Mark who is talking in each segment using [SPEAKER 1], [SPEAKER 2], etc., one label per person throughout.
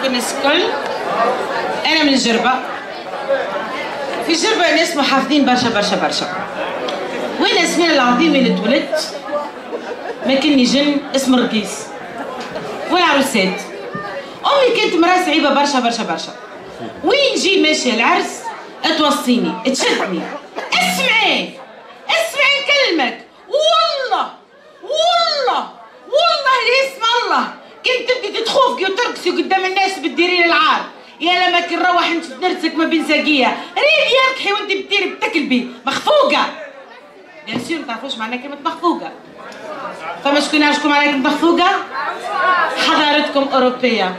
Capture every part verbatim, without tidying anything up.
[SPEAKER 1] الناس الكل. أنا من الجربة. في الجربة ناس محافظين برشا برشا برشا. وين اسمي العظيم اللي اتولدت ما كني جن اسمه رقيس. والعروسات. أمي كانت مرأة صعيبة برشا برشا برشا. وين جي ماشية العرس توصيني تشدني. اسمعي اسمعي نكلمك والله والله والله لاسم الله كنت تبدي تتخوفي وترقصي قدام الناس بتديري العار. يا لما كي نروح انت تنرسك ما بين ساقيه ريلي يركحي وانت بتديري بتكلبي مخفوقه. بيان سور ما تعرفوش معناها كلمه مخفوقه. فما شكون يعرف شكون معناها كلمه مخفوقه؟ حضارتكم اوروبيه.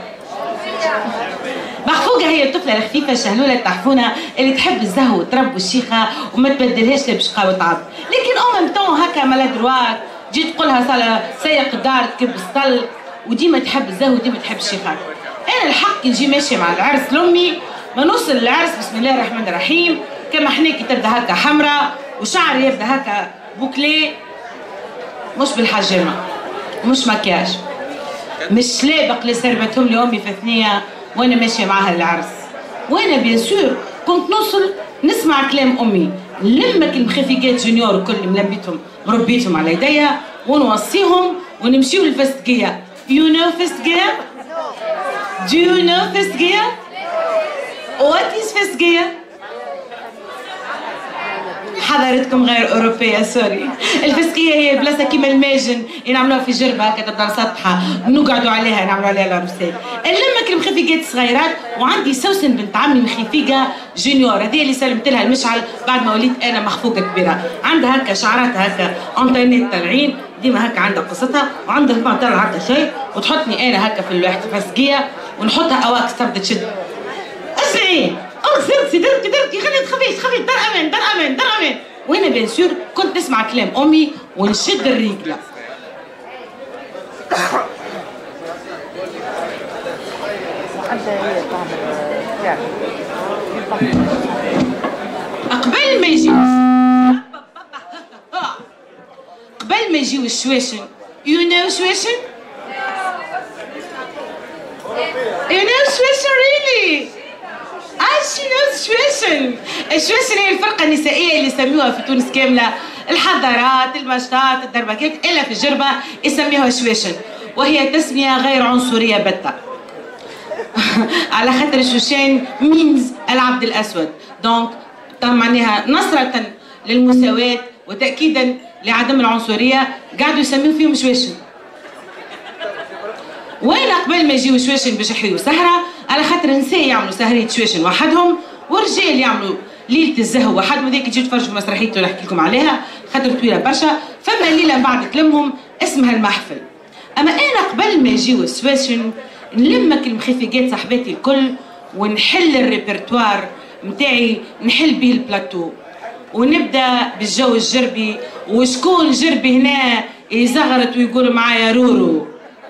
[SPEAKER 1] مخفوقه هي الطفله الخفيفه الشهلوله التحفونه اللي تحب الزهو وترب الشيخه وما تبدلهاش لبشقه وتعب. لكن ام متون هكا مالادروات تجي تقولها صاله سيق الدار تكب السطل وديما تحب الزهو وديما تحب الشيخه. انا الحق نجي ماشيه مع العرس لامي ما نوصل للعرس بسم الله الرحمن الرحيم كما حناكي تبدا هكا حمراء وشعري يبدا هكا بوكلي مش بالحجامه مش مكياج مش لابق اللي سربتهم لي امي في ثنيه وانا ماشيه معاها للعرس. وانا بيان سور كنت نوصل نسمع كلام امي نلمك المخفيقات جونيور الكل ملبيتهم مربيتهم على يديا ونوصيهم ونمشيو للفستقيه. You know فستقيه؟ Do you know فستقيه؟ What is فستقيه؟ حضارتكم غير أوروبية سوري. الفسقية هي بلاصة كيما الماجن ينعملوها في جربة هكا تبدا مسطحة نقعدوا عليها نعملوا عليها العروسات. نلمك المخفيقات الصغيرات وعندي سوسن بنت عمي مخفيقة جونيور هذه اللي سلمت لها المشعل بعد ما وليت أنا مخفوقة كبيرة. عندها هكا شعراتها هكا أنطينات طالعين ديما هكا عندها قصتها وعندها ما طلع هكا شيء وتحطني أنا هكا في الواحد الفسقية ونحطها أواكس تبدا تشد. اسمعي اه سرتي درتي درتي خلي تخافيش خافيش دار امان دار امان دار امان. وانا بيان سور كنت نسمع كلام امي ونشد الرجله. قبل ما يجيو قبل ما يجيو الشواشن يو نو شواشن يو نو شواشن ريلي I she knows شواشن. الشواشن هي الفرقة النسائية اللي يسميوها في تونس كاملة الحضارات المشطات الدربكات إلا في الجربة يسميوها شواشن وهي تسمية غير عنصرية بتة. على خاطر الشوشان مينز العبد الأسود دونك معناها نصرة للمساواة وتأكيدا لعدم العنصرية قاعدوا يسميو فيهم شواشن. وين قبل ما يجيو شواشن باش يحيوا سهرة على خاطر نساء يعملوا سهرية شواشن وحدهم ورجال يعملوا ليلة الزهو وحدهم هذيك تجيو تفرجوا في مسرحية اللي نحكي لكم عليها خاطر طويلة برشا. فما ليلة بعد تلمهم اسمها المحفل. أما أنا قبل ما يجيو الشواشن نلمك المخفيقات صاحباتي الكل ونحل الريبرتوار نتاعي نحل به البلاتو ونبدا بالجو الجربي. وشكون جربي هنا يزغرت ويقول معايا رورو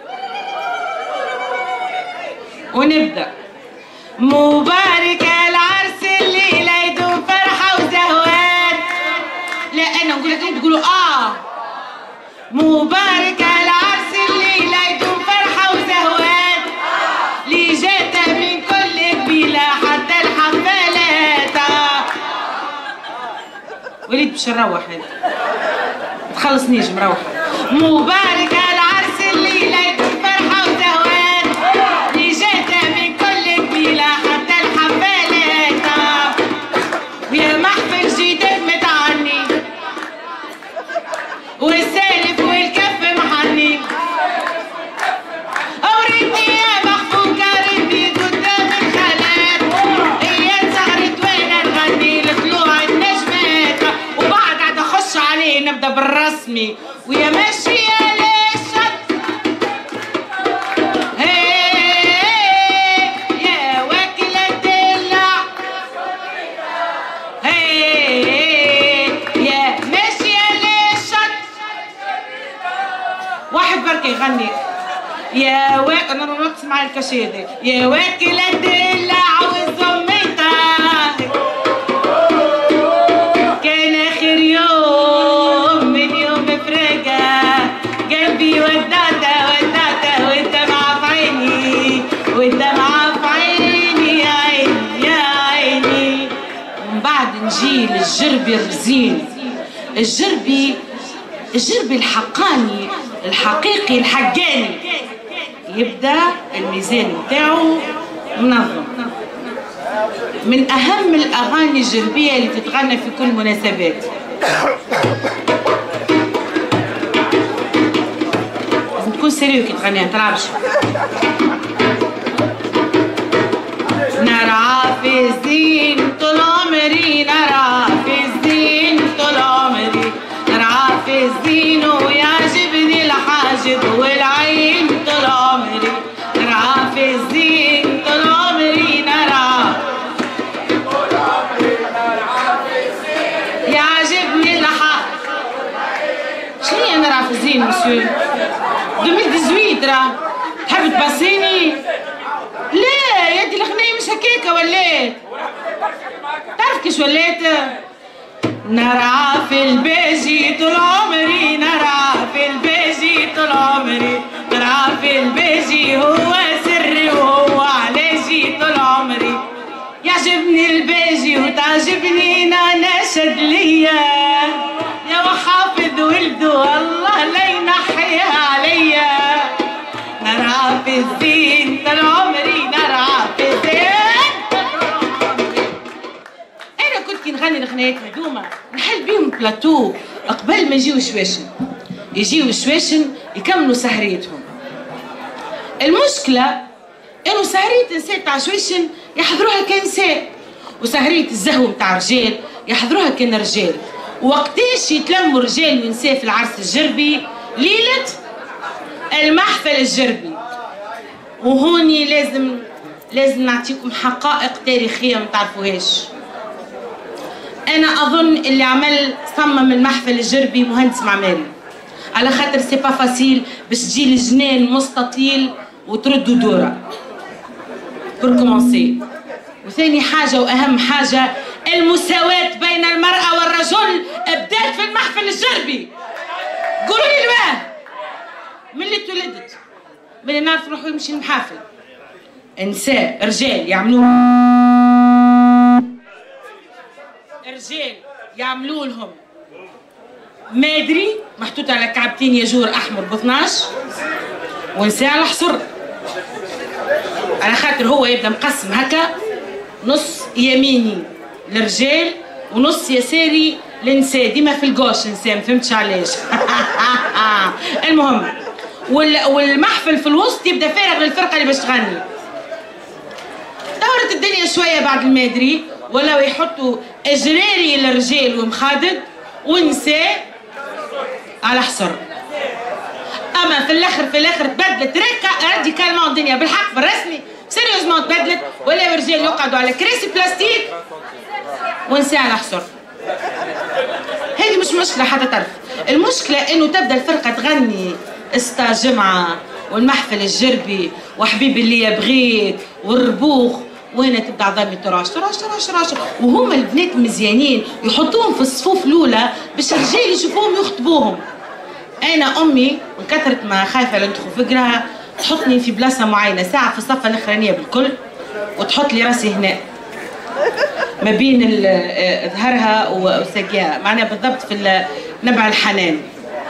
[SPEAKER 1] ونبدا. مبارك العرس الليله يدوم فرحه وزهوان. لا انا نقول لك انتوا تقولوا اه. مبارك العرس الليله يدوم فرحه وزهوان اللي جات من كل قبيله حتى الحفلات. وليد باش نروح هذا ما تخلصنيش مروحه. مبارك العرس الليله يدوم فرحه وزهوان اللي جات من كل قبيله حتى الحفلات. ويا محفل جديد متعني والسالف والكف محني. وريتني يا محفوكه ريتني قدام الخالات هي سهرت وانا نغني لطلوع النجمات وبعد عاد اخش عليه نبدا بالرسمي. ويا ماشيه للشط يا واكل الدلع يا ماشيه للشط. واحد بركة يغني يا واكل انا نرقص مع الكاشيه يا واكل الدلع والزميطه. كان اخر يوم من يوم فراقه قلبي ودعته ودعته والدمعه في عيني والدمعه الجربي الرزين، الجربي الجربي الحقاني الحقيقي الحقاني، يبدا الميزان نتاعو منظم. من اهم الاغاني الجربيه اللي تتغنى في كل المناسبات. لازم تكون سيريو كي تغنيها، ما تلعبش. نرعى في الزين طول عمري، نرعى في الزين طول عمري، نرعى في الزين ويعجبني الحاجب والعين طول عمري، نرعى في الزين طول عمري، نرعى طول عمري، نرعى في الزين يعجبني الحاجب. شنو هي نرعى في الزين مسيو؟ ألفين وثمانية عشر راه تحب تبصيني؟ لا يا دي الغنية مش هكاكا ولات. تعرف كيش ولات؟ نرعى في الباجي طول عمري، نرعى في الباجي طول عمري، نرعى في الباجي هو سري وهو علاجي طول عمري، يعجبني الباجي وتعجبني ناشد ليا، يا وحافظ ولده الله لا ينحيها عليا، نرعى في الزين طول عمري، نرعى في الزين طول عمري. أنا كنت كي نغني الغنايات هذوما نحل بيهم بلاتو قبل ما يجيو شواشن، يجيو شواشن يكملوا سهريتهم. المشكلة إنه سهرية نساء تاع شواشن يحضروها كنساء، وسهرية الزهو متاع رجال يحضروها كان رجال. وقتاش يتلموا رجال ونساء في العرس الجربي؟ ليلة المحفل الجربي. وهوني لازم لازم نعطيكم حقائق تاريخيه ما تعرفوهاش. انا اظن اللي عمل صمم المحفل الجربي مهندس معماري، على خاطر سي با فاسيل باش تجي الجنان مستطيل وتردوا دوره بور كومونسي. وثاني حاجه واهم حاجه المساواه بين المراه والرجل بدات في المحفل الجربي. قولوا لي الواه من اللي تولدت من اللي نعرف نروحوا يمشي المحافل نساء رجال يعملوا رجال يعملوا لهم مادري محطوط على كعبتين ياجور احمر ب اثناش ونساء على حصر، على خاطر هو يبدا مقسم هكا نص يميني للرجال ونص يساري للنساء، ديما في الجوش نساء ما فهمتش علاش. المهم والمحفل في الوسط يبدا فارغ للفرقه اللي باش تغني. دورت الدنيا شويه بعد المادري ولاو يحطوا اجراري للرجال ومخادد ونساء على حصر. اما في الاخر في الاخر تبدلت ركه راديكالمون الدنيا بالحق في الرسمي سيريوزمون تبدلت، ولاو الرجال يقعدوا على كراسي بلاستيك ونساء على حصر. هذه مش مشكله حتى تعرف، المشكله انه تبدا الفرقه تغني استا جمعه والمحفل الجربي وحبيبي اللي يبغيك والربوخ، وهنا تبدا عظامي تراش تراش تراش تراش، وهم البنات مزيانين يحطوهم في الصفوف الاولى باش الرجال يشوفوهم يخطبوهم. انا امي من كثره ما خايفه لا ندخل فكرها تحطني في بلاصه معينه ساعه في الصفه الاخرانيه بالكل وتحط لي راسي هنا ما بين ظهرها وساقيها، معناها بالضبط في نبع الحنان.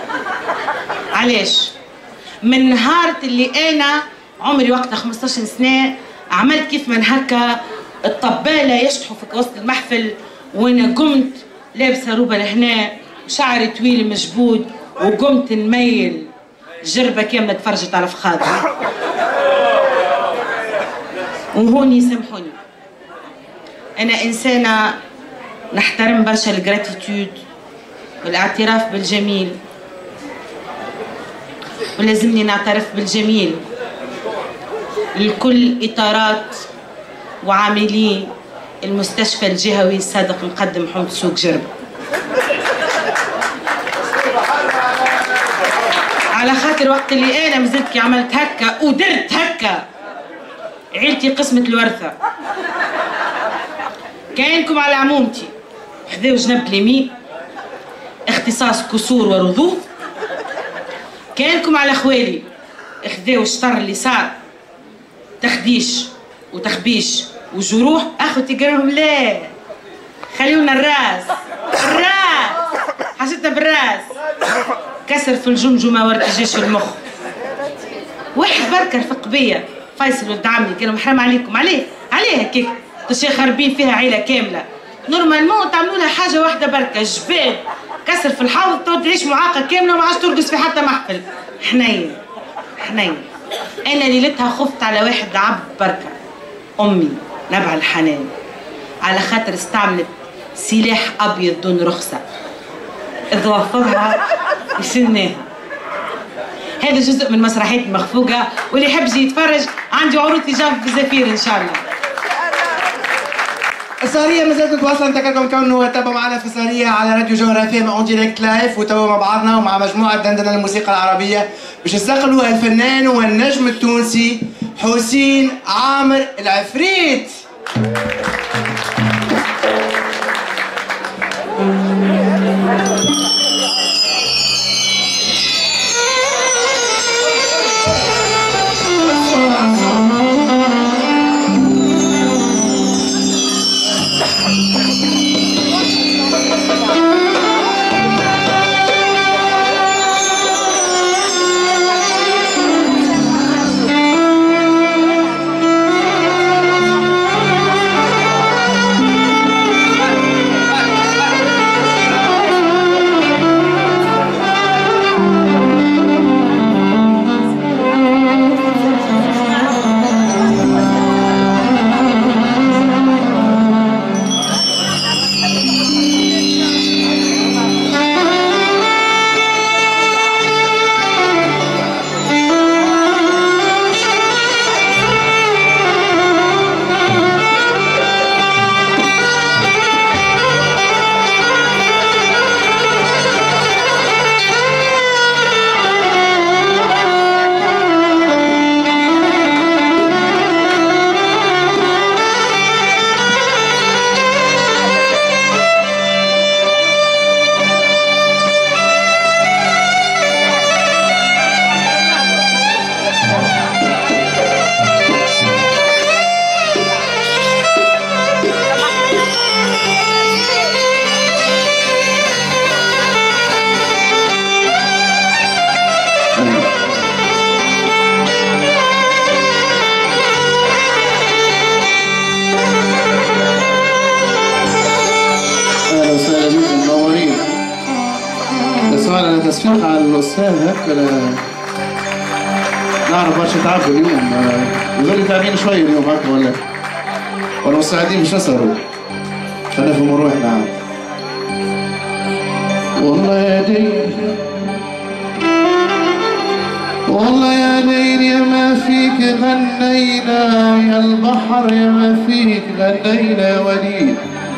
[SPEAKER 1] علاش؟ من نهار اللي انا عمري وقتها خمسطاش سنه عملت كيف من هكا الطباله يشطحوا في وسط المحفل، وانا قمت لابسه روبه لهنا وشعري طويل مجبود وقمت نميل جربه كامله تفرجت على فخاذي. وهوني سامحوني انا انسانه نحترم برشا الجراتيتود والاعتراف بالجميل، ولازمني نعترف بالجميل لكل إطارات وعاملي المستشفى الجهوي الصادق مقدم حمد سوق جربة، على خاطر وقت اللي أنا مازلت كي عملت هكا ودرت هكا عيلتي قسمة الورثة. كاينكم على عمومتي حذاو جنب اليمين اختصاص كسور ورضوض، كاينكم على خوالي اخذاو الشطر اليسار تخديش وتخبيش وجروح. اخوتي قالوا لهم لا خليونا الراس كسر في الجمجمة وارتجاج في المخ. واحد بركة رفق بيا فيصل ولد عمي قال لهم حرام عليكم عليه عليه هكاك تشي خاربين فيها عيلة كاملة. نورمالمون تعملوا لها حاجة واحدة بركة جبال كسر في الحوض تو تعيش معاقة كاملة وما عادش ترقص في حتى محفل. حنين حنين. أنا ليلتها خفت على واحد عبد بركة أمي نبع الحنان على خاطر استعملت سلاح أبيض دون رخصة إذ وفرها يشلناها. هذا جزء من مسرحية المخفوقة واللي يحب يجي يتفرج عندي عروض تجاه في الزفير إن شاء الله.
[SPEAKER 2] السهرية مازالت تتواصل نذكركم كونوا تابعوا معنا في السهرية على راديو جوهرة اف ام اون ديريكت لايف وتوا مع بعضنا ومع مجموعة دندنة الموسيقى العربية باش نستقبلوا الفنان والنجم التونسي حسين عامر العفريت.
[SPEAKER 3] تصفيق على الأستاذ هكا نعرف برشا تعبوا اليوم يظل تعبين شوية اليوم هكا ولا ولا مستعدين باش نسهروا خلينا نفهموا روحنا. والله يا ليل والله يا ليل يا ما فيك غنينا يا البحر يا ما فيك غنينا يا وليد.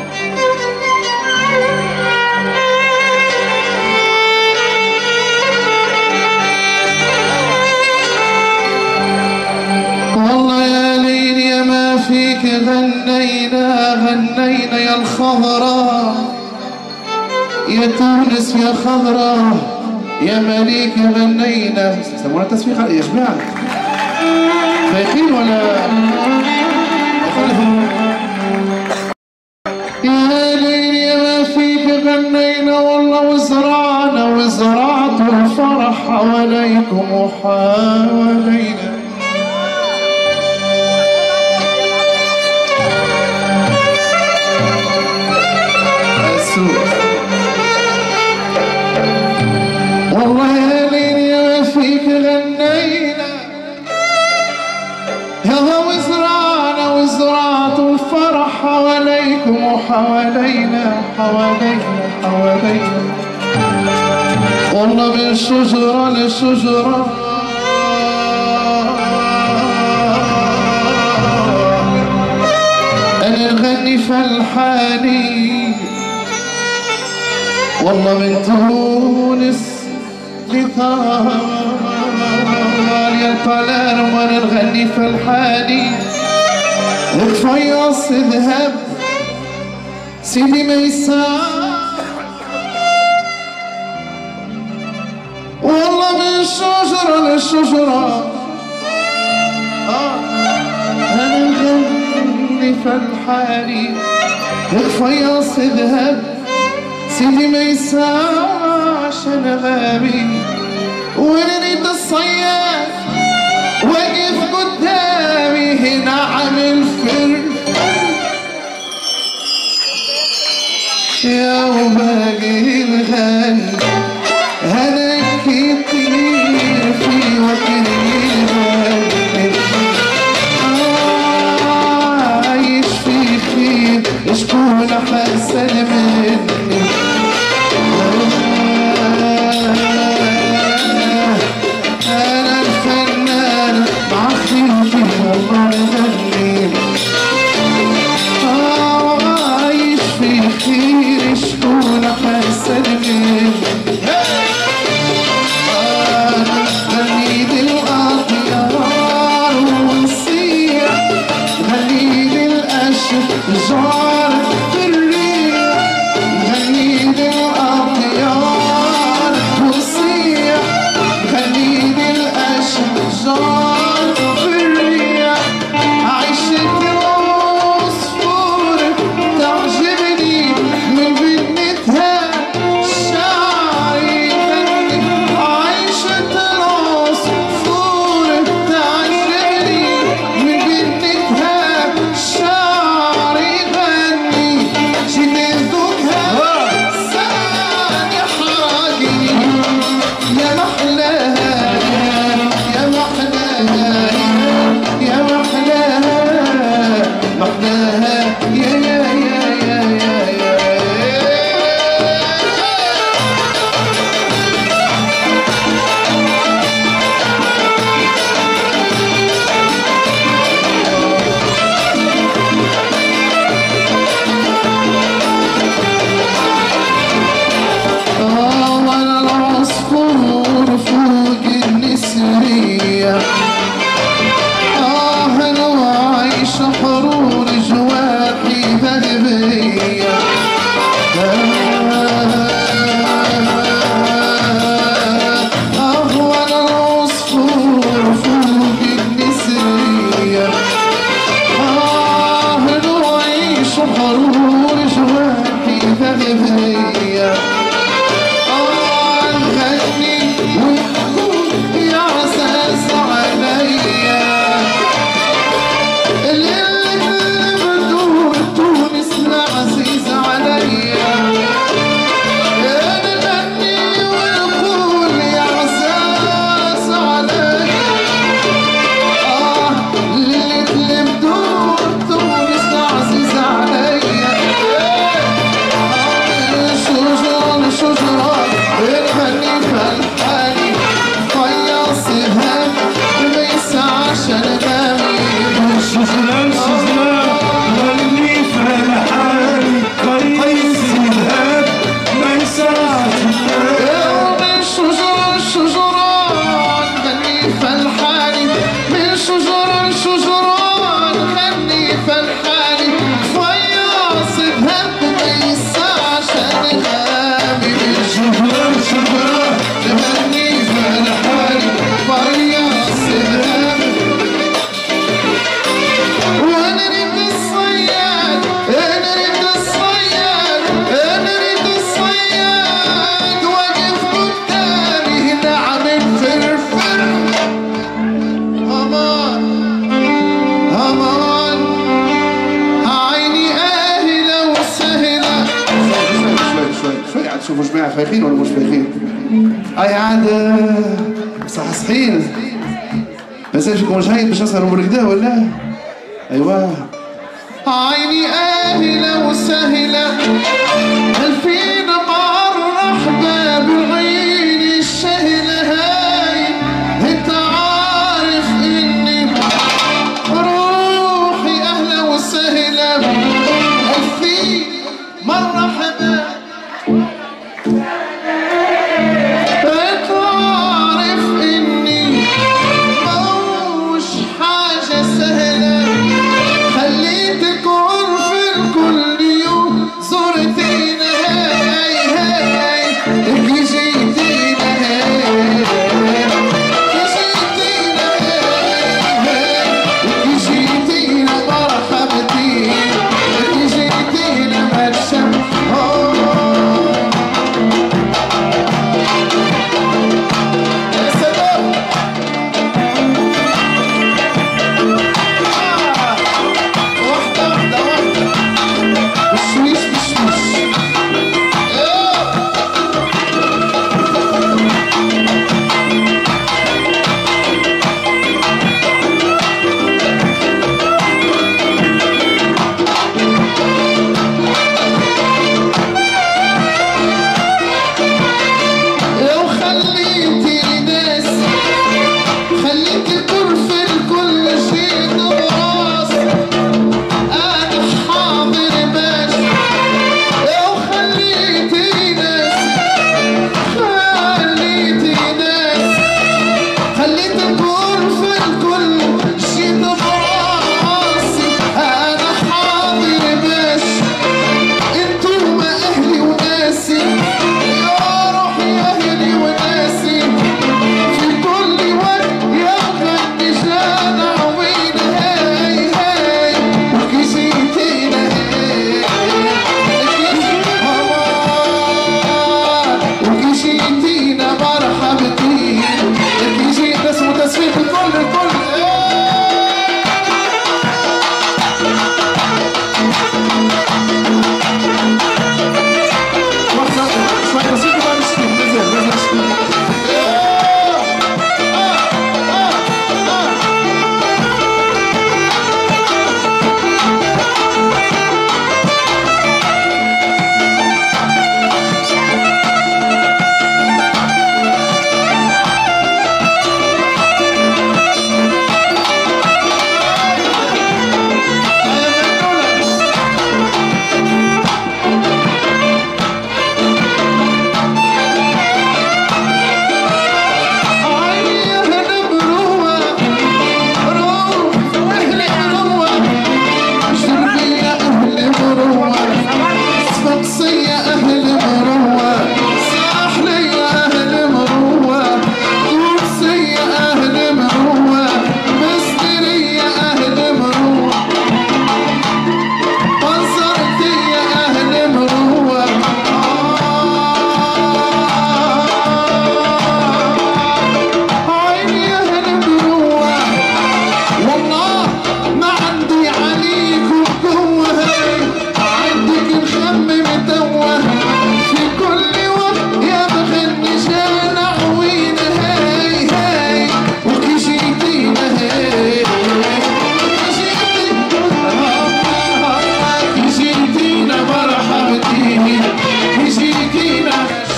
[SPEAKER 3] فيك غنينا غنينا يا الخضراء يا تونس يا خضراء يا مليك غنينا. سمونا تصفيق يا جماعة فايقين ولا يا ليل يا ما فيك غنينا والله وزرعنا وزرعت الفرح حواليكم وحوالينا. والله يا ليل يا فيك غنينا يا وزرعنا وزرعت الفرح حواليكم وحوالينا حوالينا حوالينا. والله من شجرة لشجرة أنا نغني فالحاني. والله من تونس لطال يا طلال وانا نغني فالحاني. وتفيص ذهب سيدي ميسان. والله من شجرة للشجرة انا نغني فالحاني. وتفيص ذهب سيدي ميسان عشان غابي ونريد الصياد واقف قدامي هنا عامل فرفر يا وباقي الغالي هذا كتير في وكل الغالي عايش في خير شكون حسن مني أنا الفنان مع خيرتي والله غني عايش في خير شكون حسن مني أنا غني للأطيار ونصيح غني للأشجار في الريح غني للأطيار ونصيح غني للأشجار في الريح عيشة العصفور تعجبني من بنتها شعري غني عيشة العصفور تعجبني من بنتها شعري غني جنازتها ساني حاجي يا محلاها يا محلاها يا محلاها محلاها يا يا يا يا يا يا آه وانا العصفور فوق النسرية آه انا وعايش حرور جواحي ذهبية آه وانا العصفور فوق النسرية آه انا وعايش حرور جواحي ذهبية غني ونقول يا عزاز عليا الليل بدور تونس العزيز عليا نغني ونقول يا عزاز عليا اه الليل بدور تونس العزيز عليا شجرة شجرة الغني فالحالي فياص الهم ما يسعش الغامي
[SPEAKER 4] شجرة شجرة غني فالحالي فياص الهم ما يسعش
[SPEAKER 3] من شجرة شجرة غني فالحالي من شجرة شجرة غني فالحالي فياص الهم ما يسعش الغامي
[SPEAKER 4] شجرة شجرة
[SPEAKER 3] غني فالحالي فياص الهم وانا ريت الصياد انا ريت الصياد انا ريت الصياد واقف قدامي هنا عامل فرفر امان امان عيني اهله وسهله شوي شوي شوي شوي عاد شوفوا جماعه فايقين ولا مش فايقين اي عاد مصحصحين بس فيكم جايين باش نسهروا بالكدا ولا ايوه عيني اهله وسهله الفين مرحبا بعيني الشهله هاي انت عارف اني روحي اهله وسهله الفين مرحبا تعرف اني موش حاجة سهلة خليتك عرف كل يوم زرتينا هاي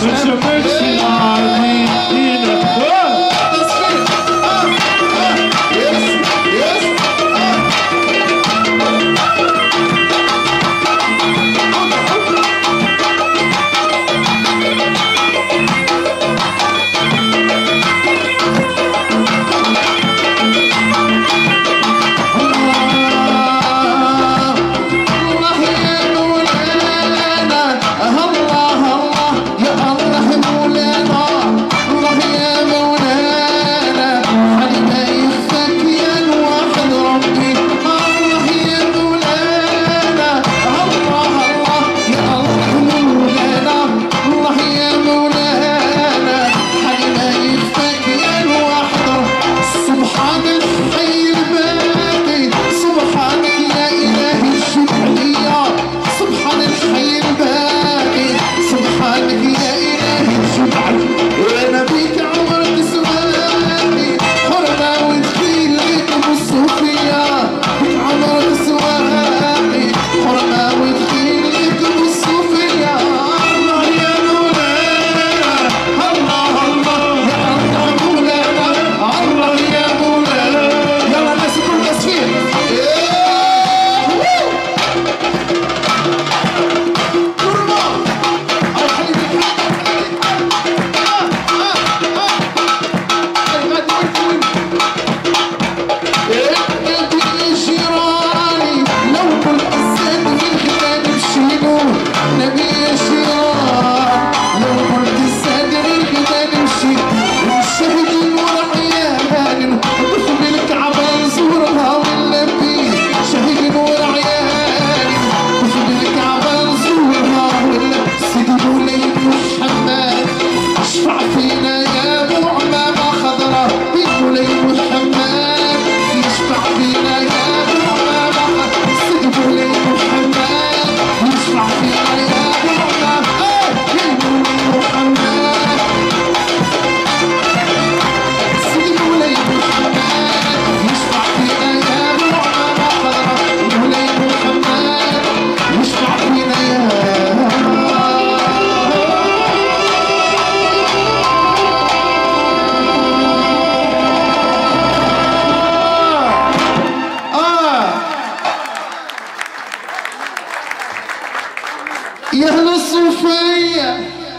[SPEAKER 3] يا اهل الصوفية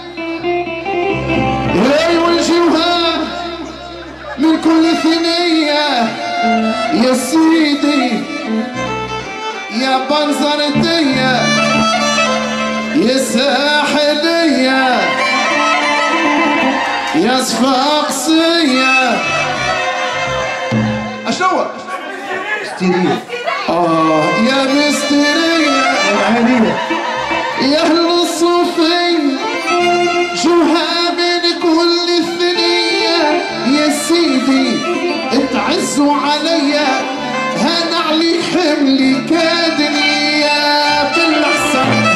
[SPEAKER 3] هاي والجوها من كل ثنية يا سيدي يا بنزرتية يا ساحلية يا صفاقسية
[SPEAKER 2] اشنو؟
[SPEAKER 3] مسترية اه يا مسترية
[SPEAKER 2] العالية
[SPEAKER 3] يا اهل الصوفية جوها من كل الثنية يا سيدي اتعزوا عليا هان عليك حملي كادني يا بالاحسن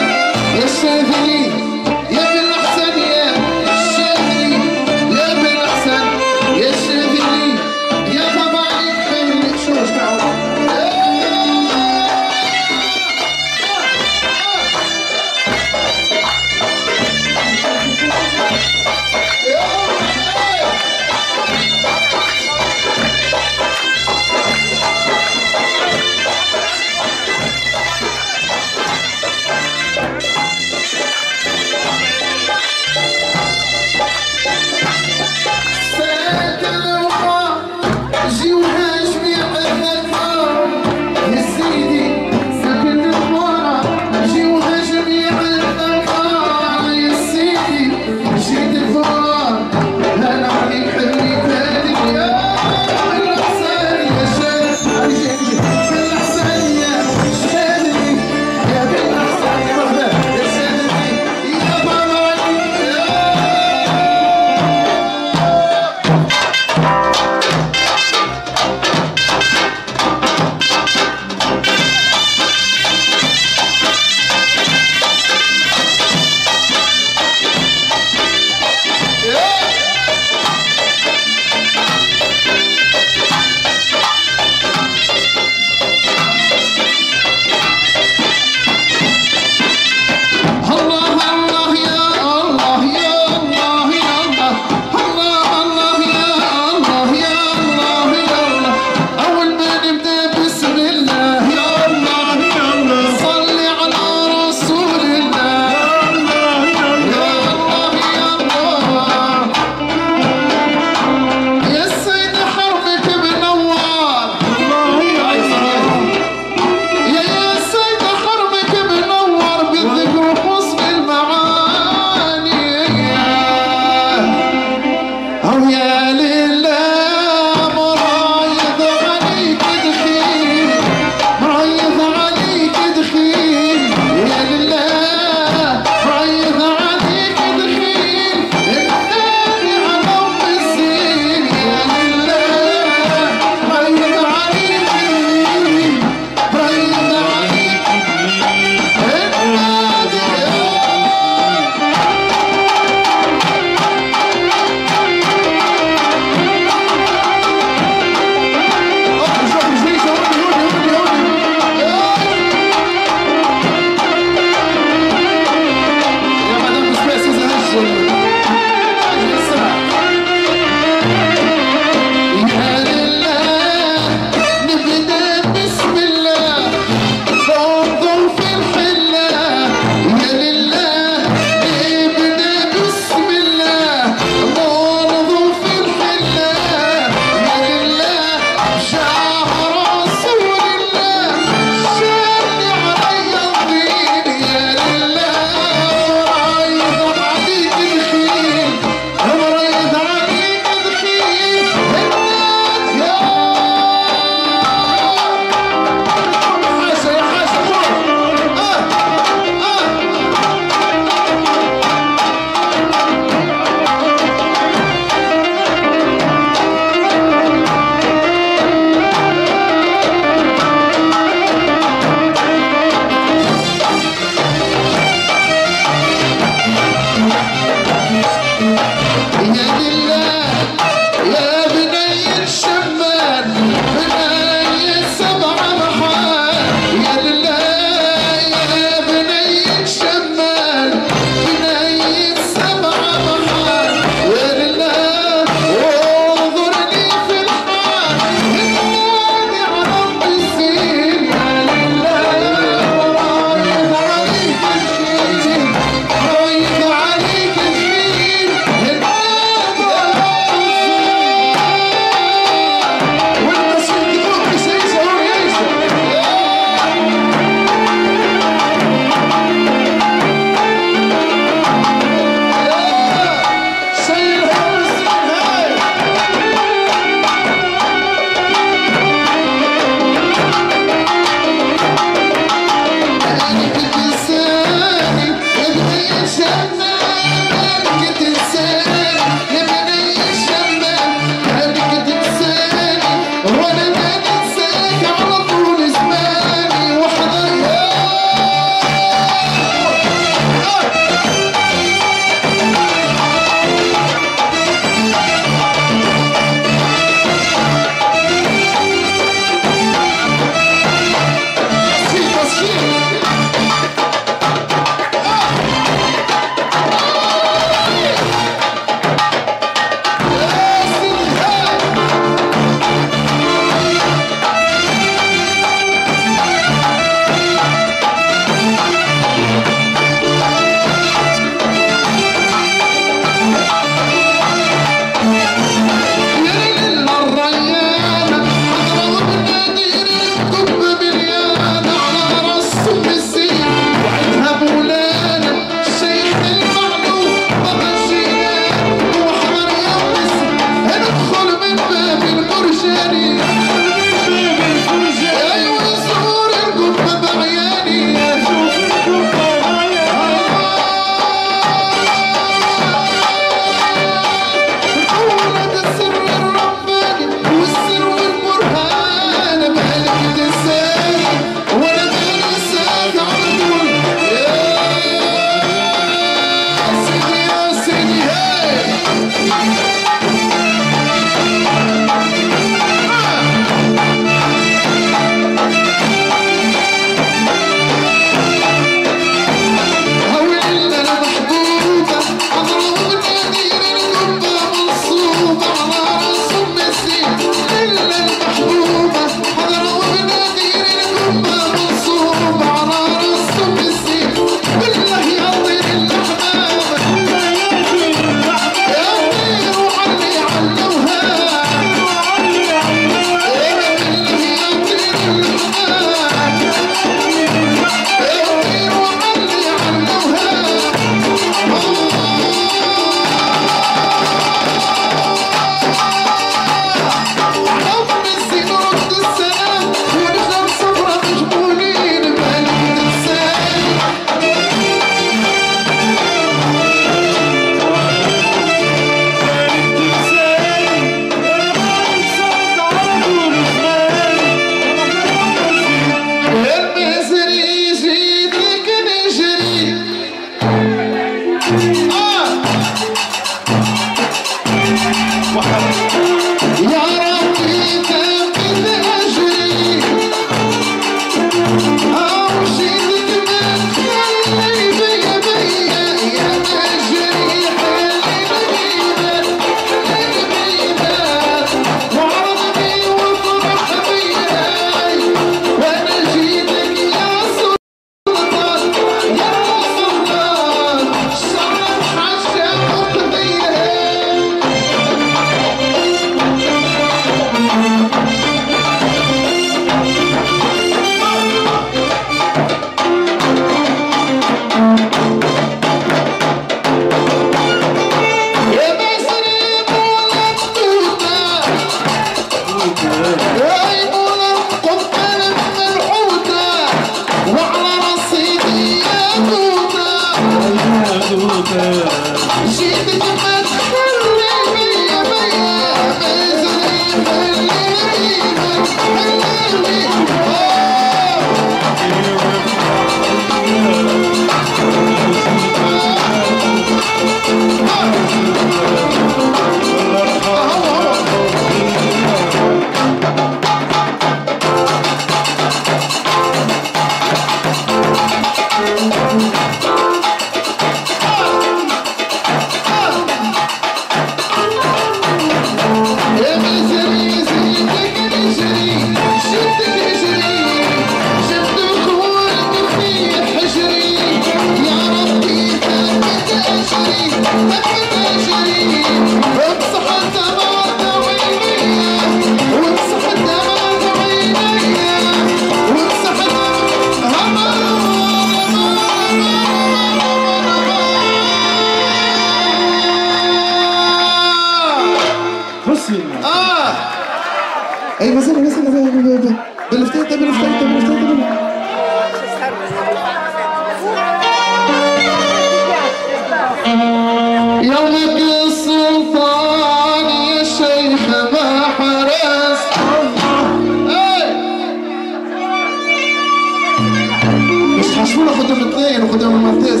[SPEAKER 3] الجزائر قدام المالتيز.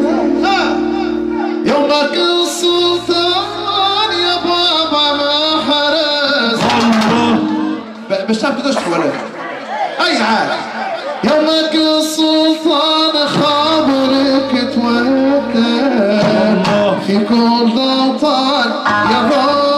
[SPEAKER 3] يومك السلطان يا بابا ما حرز. باش تعرف تشكو ولا اي عاد. يومك السلطان خابرك توتر في كل اوطان يا بابا.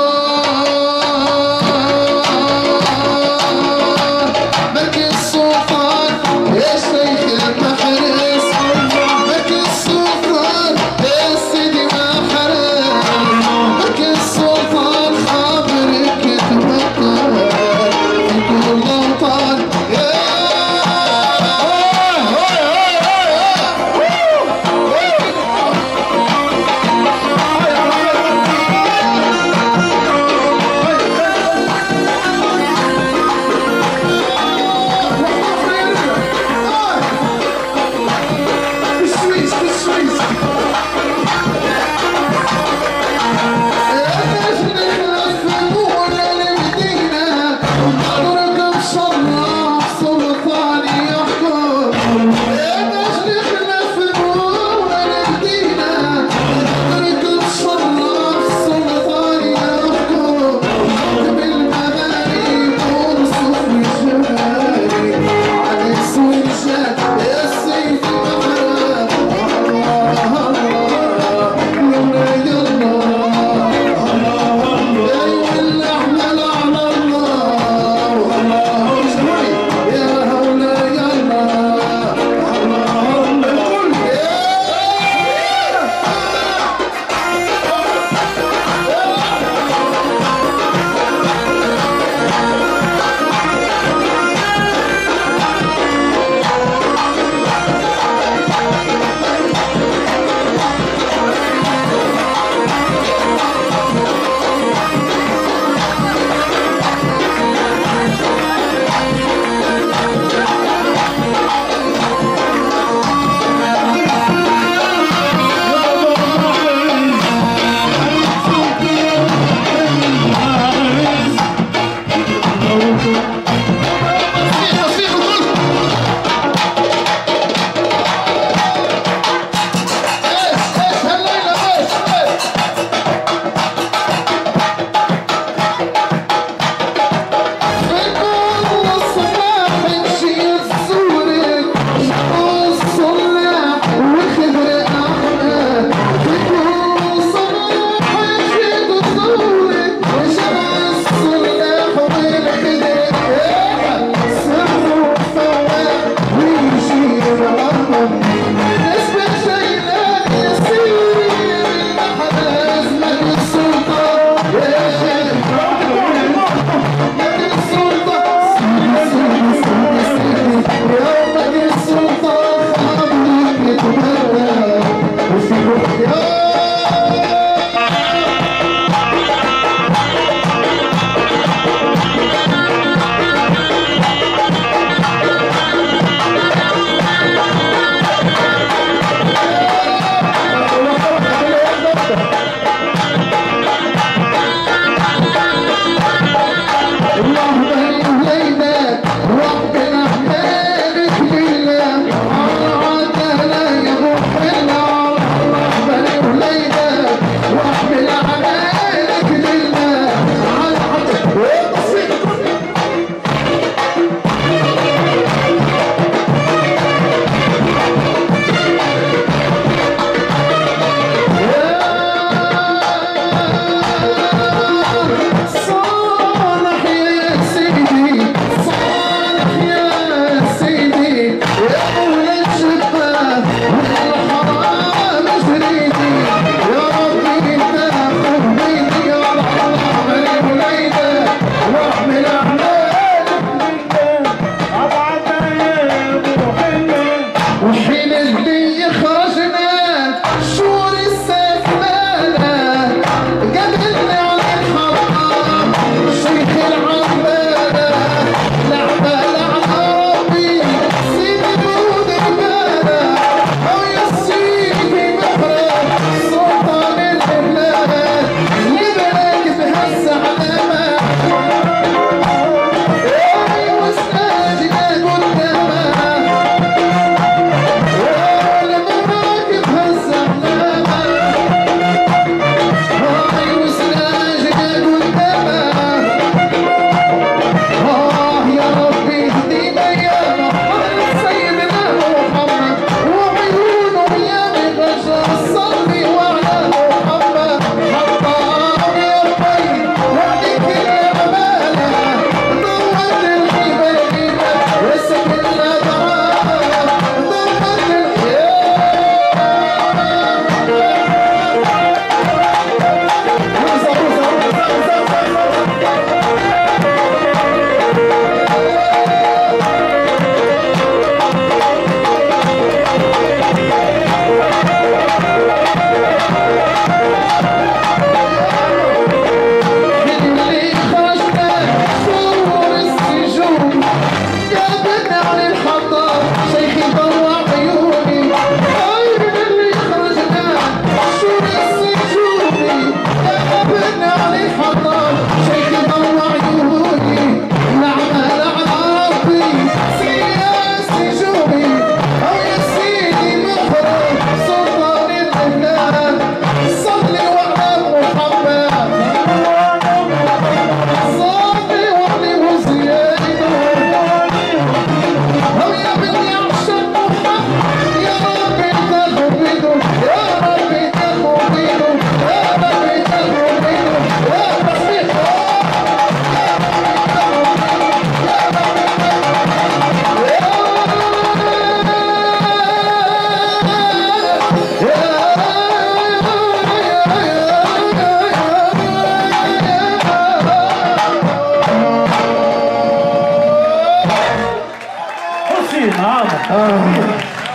[SPEAKER 4] عظيم عامر.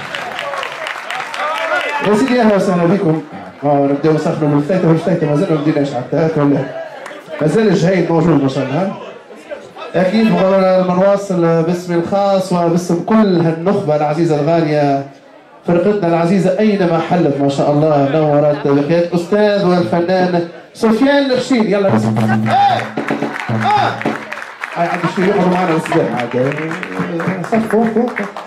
[SPEAKER 3] يا سيدي اهلا وسهلا بكم. اه نبداو نسخنوا من الفايته والفايته مازال ما بديناش حتى هكا ولا مازال الجهيد موجود ما شاء الله. اكيد قبل ما نواصل باسمي الخاص وباسم كل هالنخبه العزيزه الغاليه فرقتنا العزيزه اينما حلت ما شاء الله نورت بقياده استاذ والفنان سفيان الخشين. يلا بس اه اه هاي عاد شوي يقعدوا معنا السباح عاد صفوا فوق.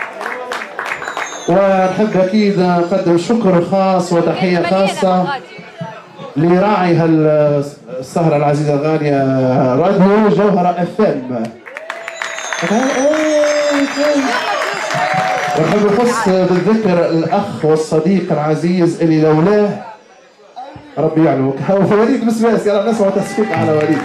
[SPEAKER 3] ونحب اكيد نقدم شكر خاص وتحيه خاصه لراعي هالسهره العزيزه الغاليه راديو جوهره اف ام. ونحب نخص بالذكر الاخ والصديق العزيز اللي لولاه ربي يعلمك هو وليد بسباس. يلا نسمع تصفيق على وليد.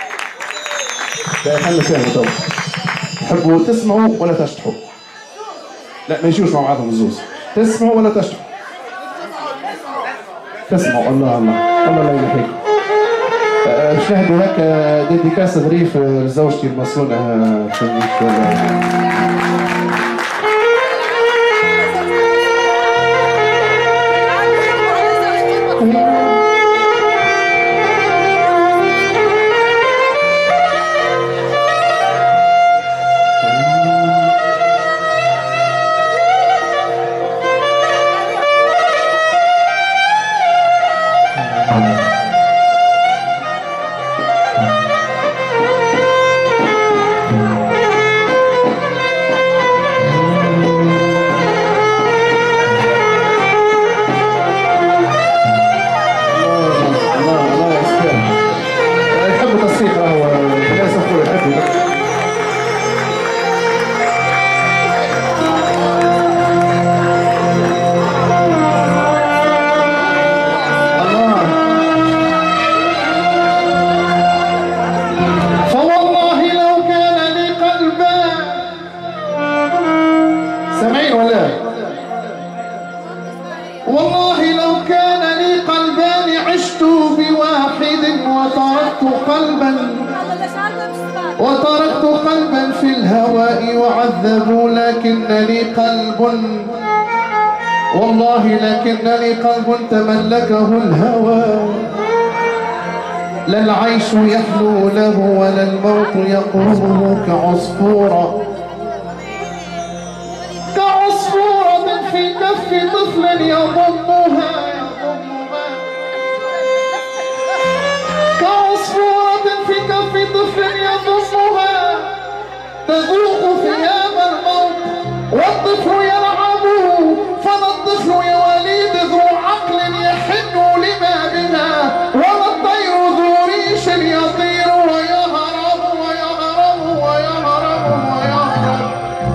[SPEAKER 3] خلنا فيها تو تحبوا تسمعوا ولا تشطحوا؟ لا ما يجوش مع بعضهم الزوز. تسمعوا ولا تشطحوا؟ تسمعوا. الله الله الله لا يلحقكم. باش نهدي هكا ديديكاس ظريف لزوجتي المصونه في والله لكنني قلب تملكه الهوى لا العيش يحلو له ولا الموت يقربه كعصفورة كعصفورة في كف طفل يضمها كعصفورة في كف طفل يضمها تذوق ثياب الموت والطفل يلعب. فما الطفل يا وليد ذو عقل يحن لما بها وما الطير ذو ريش يطير ويهرب ويهرب ويهرب ويهرب.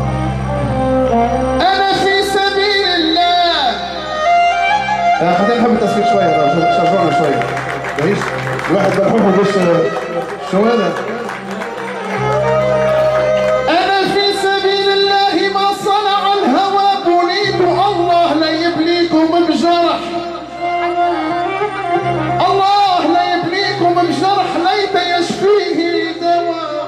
[SPEAKER 3] أنا في سبيل الله. خلينا نحب التصوير شوية شجعنا شوية. ليش؟ الواحد بلحوحه بس شو هذا؟ بجرح الله لا يبليكم بجرح ليت يشفيه دواء.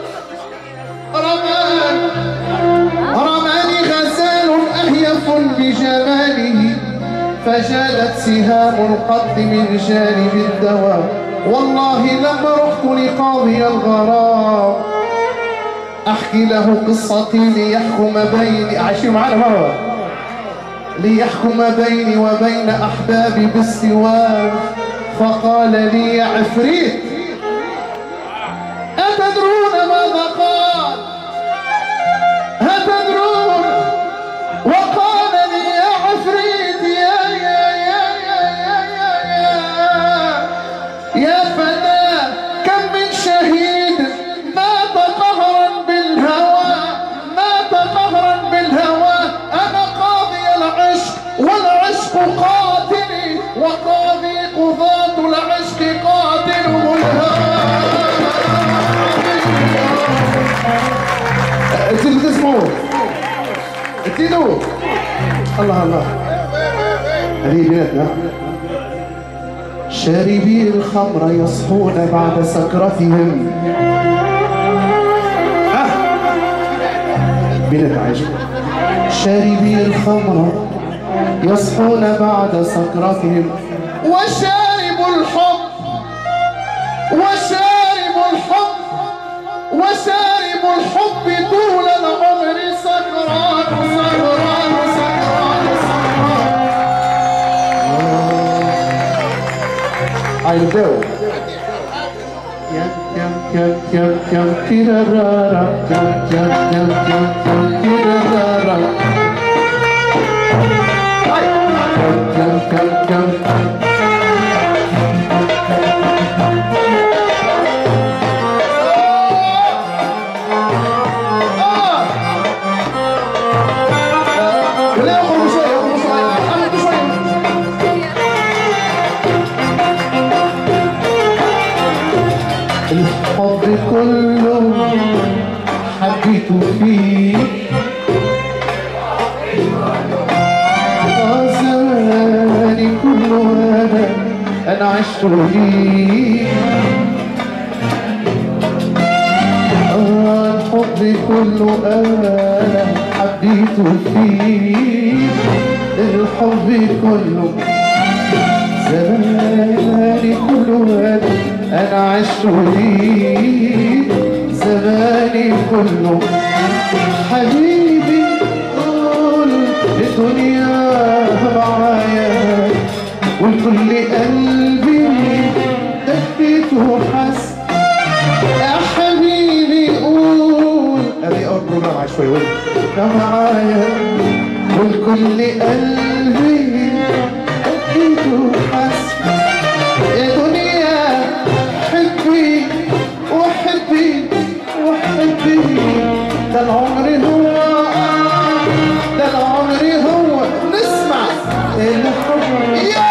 [SPEAKER 3] رمان رماني غزال أهيف بجماله فجالت سهام القتل من جانب الدواء. والله لما رحت لقاضي الغرام أحكي له قصتي ليحكم بيني. عايشين معانا مرة ليحكم بيني وبين أحبابي بالسواك. فقال لي يا عفريت أتدرون ماذا قال؟ أتدرون؟ وقال لي يا عفريت يا يا يا يا يا يا يا فنان كم من شهيد مات قهرا بالهوى مات قهرا بالهوى. أنا قاضي العشق والعشق قاتلي وقاضي قضاة العشق قاتله الهوى. انتوا تسمعوا انتوا الله الله هذه بناتنا. شاربي الخمر يصحون بعد سكرتهم. ها بنات عايشة شاربي الخمر يصحون بعد سكرتهم وشارب الحب وشارب الحب وشارب الحب طول العمر سكران سكران سكران سكران. عايز جو يم يم يم يم يم تيرارارا يم يم يم يم يم تيرارارا يم يم يم يم. الحب كله حبيت فيه زماني كله انا انا عشت فيه الحب كله انا حبيت فيه الحب كله زماني كله انا أنا عشت ليه زماني كله حبيبي قول الدنيا معايا والكل قلبي دفيت وحس يا حبيبي قول أدي أول بروجرام عايش شوية معايا والكل قلبي دفيت وحس يا دنيا حبي وحبي وحبي ده العمر هو ده العمر هو نسمع الحب يلا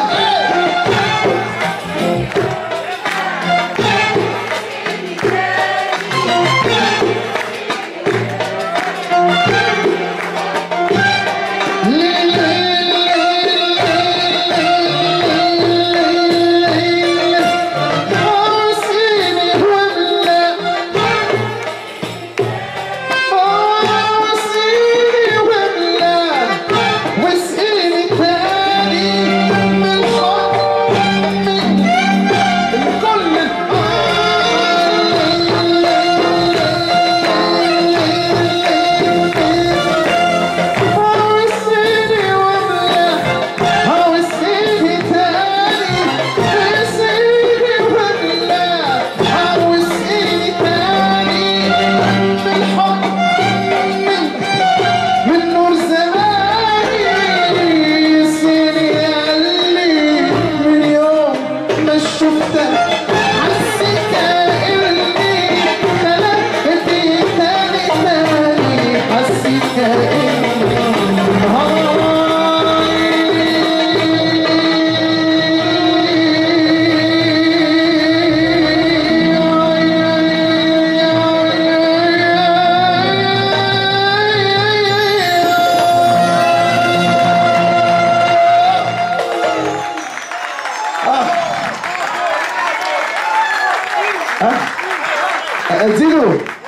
[SPEAKER 3] اديله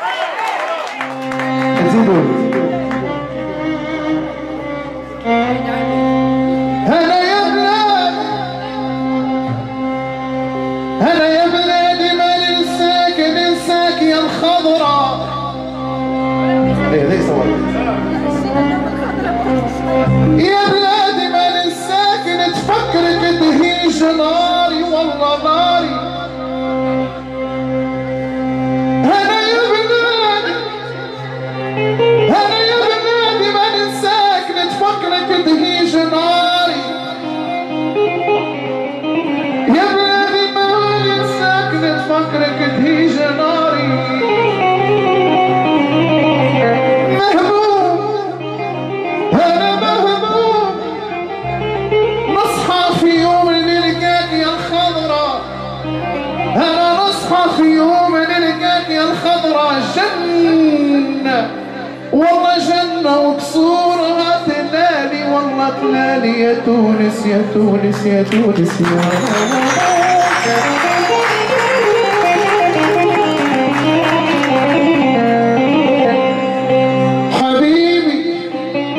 [SPEAKER 3] اديله هلا يا بلاد هلا يا بلادي ما ننساك ننساك يا الخضراء. ايه ليه صور يا بلادي ما ننساك نتفكرك تهيج ناري والله ناري. هلا يا بلادي هلا يا بلادي ما ننساك نتفكرك تهيج ناري. يا بلادي ما ننساك نتفكرك تهيج ناري. مهموم انا مهموم نصحى في يوم نلقاك يا الخضراء. انا نصحى في يوم نلقاك يا الخضراء جنة والله جنة وكسورها تلالي والله تلالي يا تونس يا تونس يا تونس يا حبيبي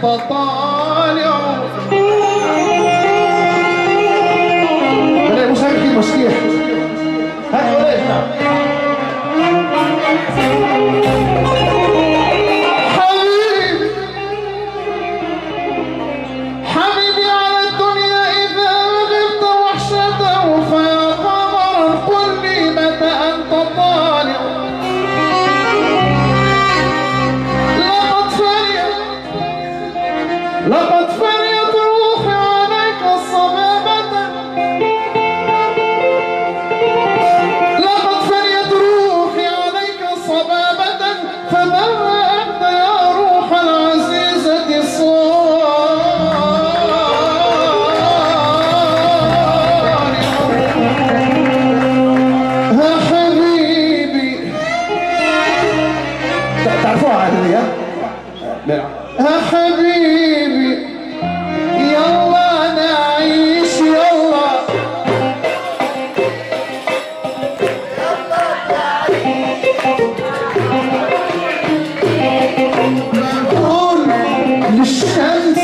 [SPEAKER 3] تطالع. لا مش هيك مشكلة. هاي وليش حبيبي حبيبي على الدنيا إذا غبت وحشته فيا قمرا قل لي متى أنت طالع. لقد فريت لقد فريت روحي عليك صبابة. لقد فريت روحي عليك صبابة فما أنت يا روح العزيزة الصالحة. ها حبيبي تعرفوها هذه ها؟ لا ها حبيبي يلا نعيش يلا قول للشمس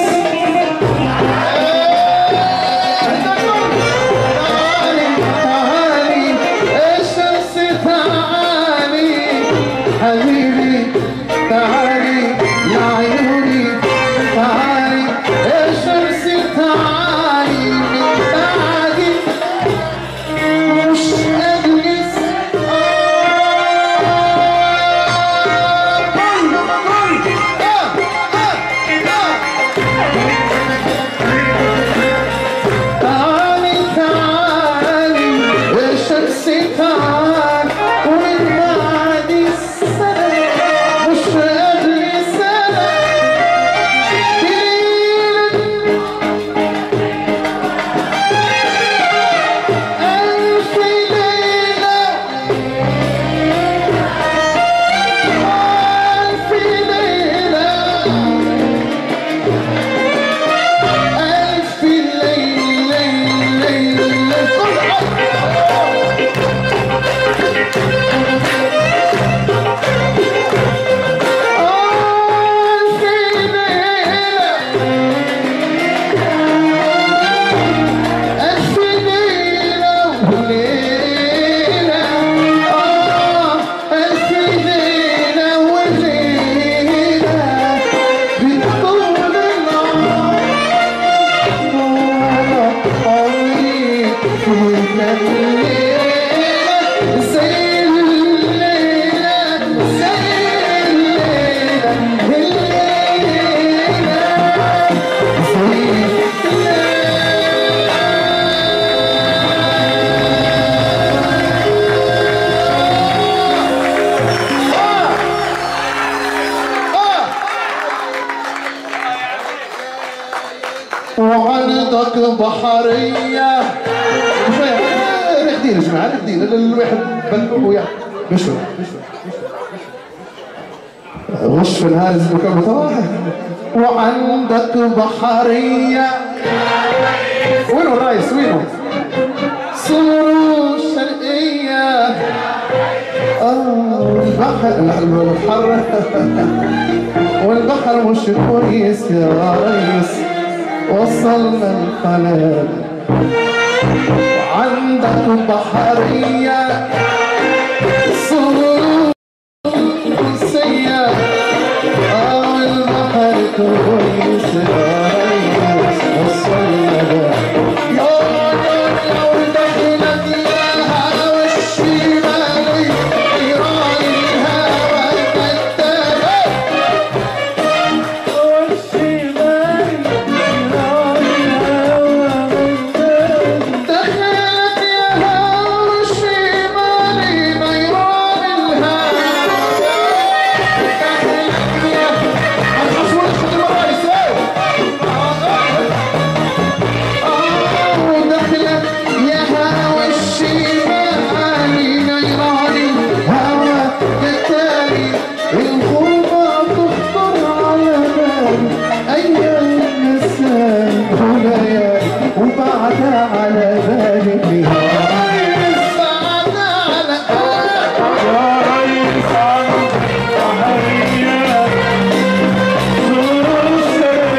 [SPEAKER 3] تعالي تعالي الشمس تعالي حبيبي تعالي يا عيوني تعالي الشمس تعالي من بعدي مش أجلس. تعالي تعالي الشمس تعالي ومن بعدي السنة مش أجلس أنا ألف ليلة ألف ليلة ألف ليلة ليلة ألف ليلة ألف ليلة وليلة آه ألف ليلة وليلة بطول النهار وأنا عمري في الليلة زي الليلة زي الليلة الليلة زي وعندك بحرية رخدين يا جماعة رخدين الواحد بلوع ويا بشوي غش في النهار المكان صراحة. وعندك بحرية وينو الرئيس وينو سمرو الشرقية اه والبحر البحر والبحر مش كويس يا ريس وصلنا القناة. وعندك بحرية صغور سيا اه البحر كويس يا ريس وصلنا يا لو دخلت الهوى الشمالي حيران الهوى الفتاة دخلت يا هوى الشمالي نيران الهوى دخلت يا هنحصل خدمة الرئيس ودخلت يا هوى الشمالي نيران الهوى بالتالي الغربة تخطر على بالي أيام النسان وليالي وبعدها على بالي فيها بعدها على
[SPEAKER 4] يا ريس عندك بحرية سرور الشرقية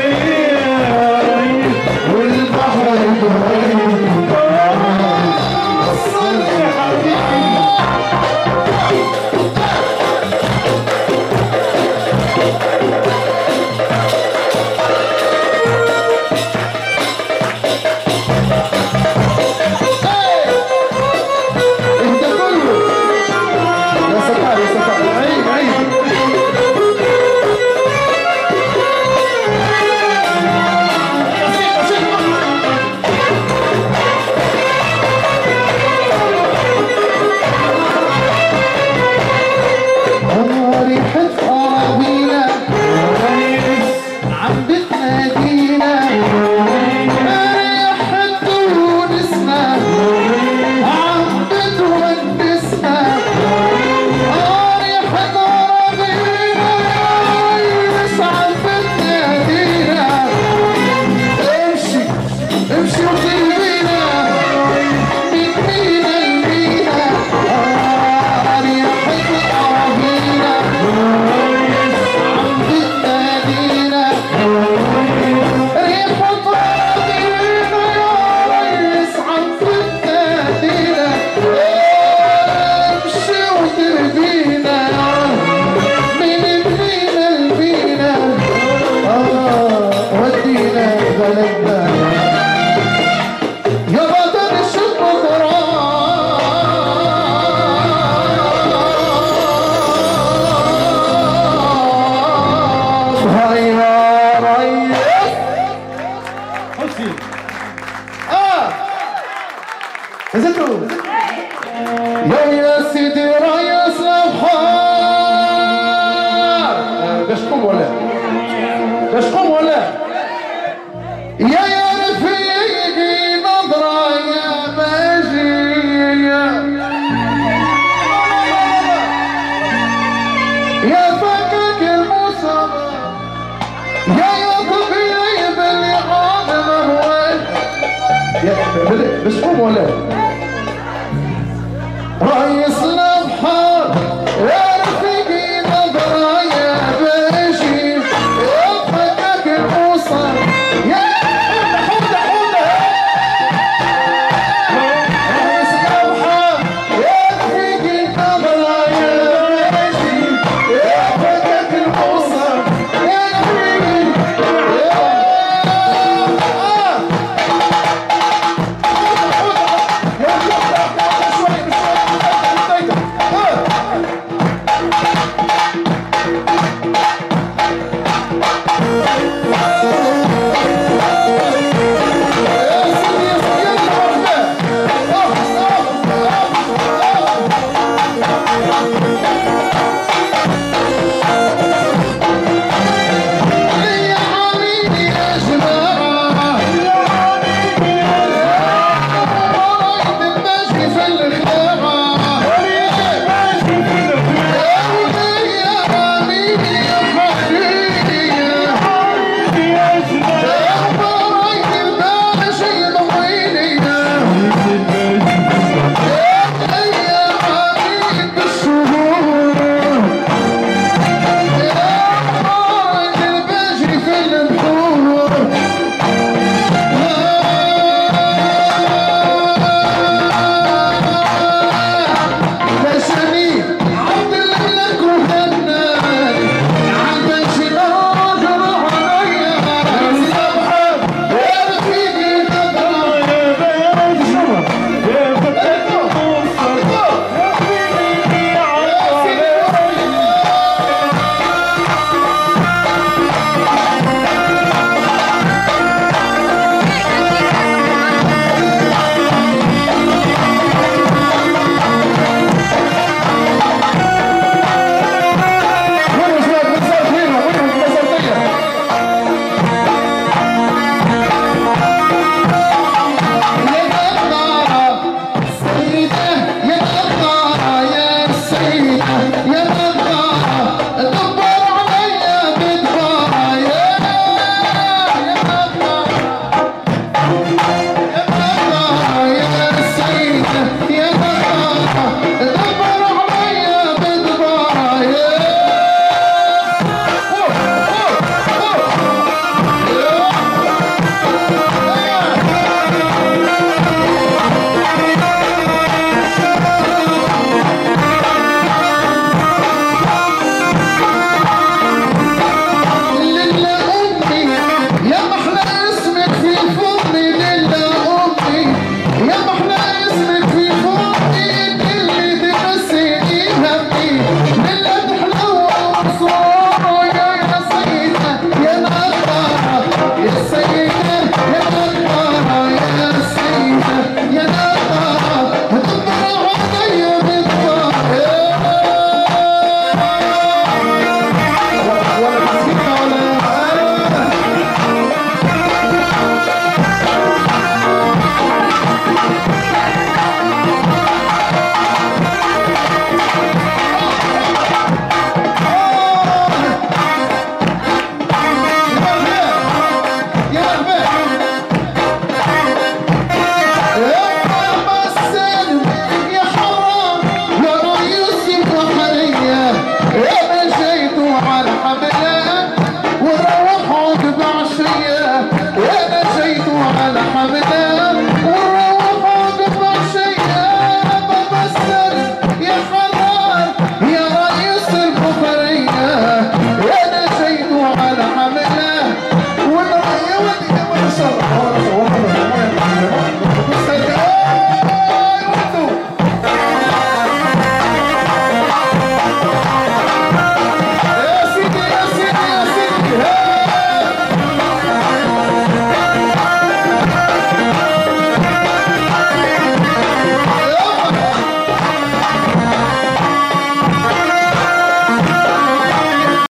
[SPEAKER 3] لبان يا بطل الشط غرام هيا ريس
[SPEAKER 4] حسين
[SPEAKER 3] اه نزلتوا يا يا سيدي ريس الابحار باش تقوم ولا باش تقوم ولا يا يا رفيقي نظرة يا ماجية يا فكك المصابة يا يا طبيب اللي عامل الرواد يا باش تقوم ولا ريس